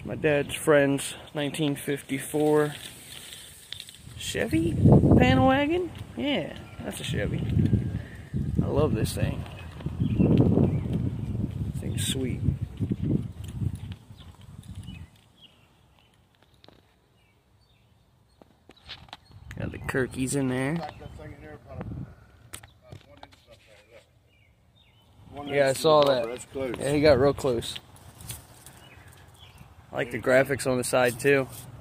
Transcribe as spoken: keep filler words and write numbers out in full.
My dad's friend's nineteen fifty-four Chevy panel wagon. Yeah, that's a Chevy. I love this thing. This thing's sweet. Got the Kirkies in there. Yeah, I saw that. Yeah, he got real close. I like the graphics on the side too.